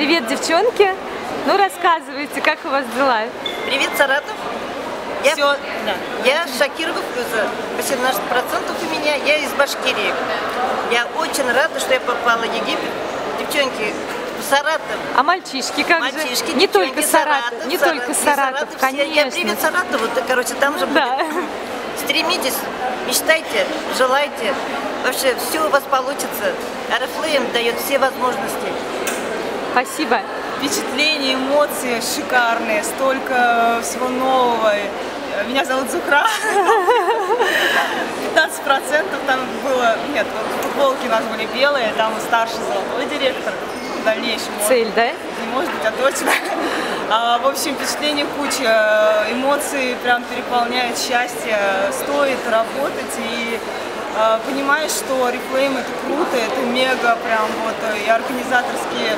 Привет, девчонки! Ну, рассказывайте, как у вас дела? Привет, Саратов! Я Шакирова Флюза. 18% у меня, я из Башкирии. Я очень рада, что я попала в Египет. Девчонки, Саратов. А мальчишки как мальчишки, же? Не только Саратов, не только Саратов, конечно. Я привет Саратову, короче, там же будет. Стремитесь, мечтайте, желайте. Вообще, все у вас получится. Орифлейм дает все возможности. Спасибо. Впечатления, эмоции шикарные, столько всего нового. Меня зовут Зухра. 15% там было, нет, футболки у нас были белые, там старший золотой директор. В дальнейшем. Цель, да? Не может быть, а точно. В общем, впечатлений куча, эмоции прям переполняют счастье, стоит работать и понимаешь, что Oriflame это круто, это мега прям вот и организаторские.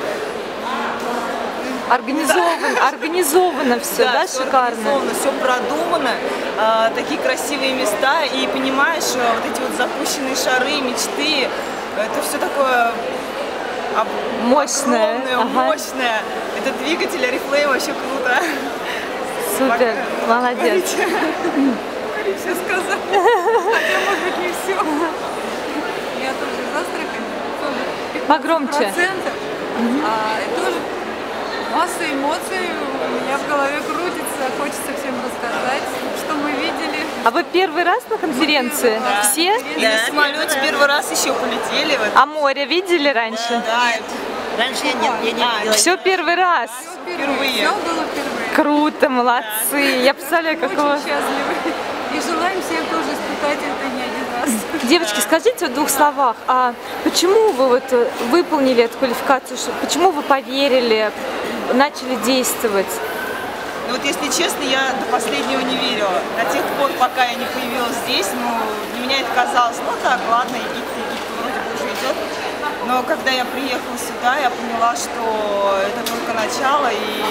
Организовано все, да, шикарно? Все продумано, такие красивые места, и понимаешь, вот эти вот запущенные шары, мечты, это все такое мощное, мощное. Это двигатель Oriflame, вообще круто. Супер, молодец. Все сказать, хотя может быть не все. Я тоже из Астрахани, тоже 15%. Погромче. И тоже масса эмоций у меня в голове крутится, хочется всем рассказать, что мы видели. А вы первый раз на конференции? Да. Все? И на самолете первый раз еще полетели. А море видели раньше? Да. Раньше я не видела. Все первый раз? Впервые. Все было впервые. Круто, молодцы. Я представляю, как у вас. Очень счастливы. И желаем всем тоже испытать это не один раз. Девочки, скажите в двух словах, а почему вы вот выполнили эту квалификацию, почему вы поверили, начали действовать? Ну вот если честно, я до последнего не верила. До тех пор, пока я не появилась здесь, для меня это казалось, так, ладно, Египет вроде бы уже идет. Но когда я приехала сюда, я поняла, что это только начало, и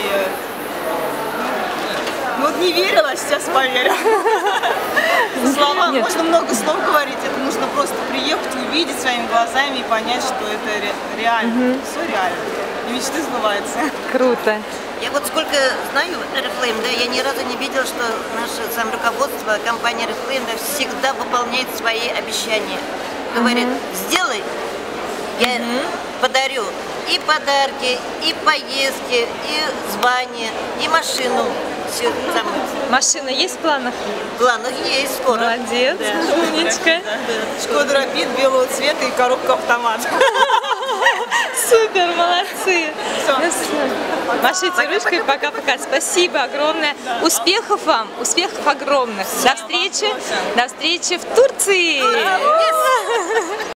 вот не верила, а сейчас поверила. Слова, можно много слов говорить, это нужно просто приехать, увидеть своими глазами и понять, что это реально, все реально. И мечты сбываются. Круто. Я вот сколько знаю Oriflame, да, я ни разу не видела, что наше руководство, компания Oriflame, да, всегда выполняет свои обещания. Говорит, сделай, я подарю и подарки, и поездки, и звание, и машину. Все там. Машина есть в планах? В планах есть скоро. Молодец, умничка. Шкода Рапид белого цвета и коробка автомат. Супер, молодцы. Машите ручкой, пока-пока. Спасибо огромное. Успехов вам, успехов огромных. До встречи в Турции.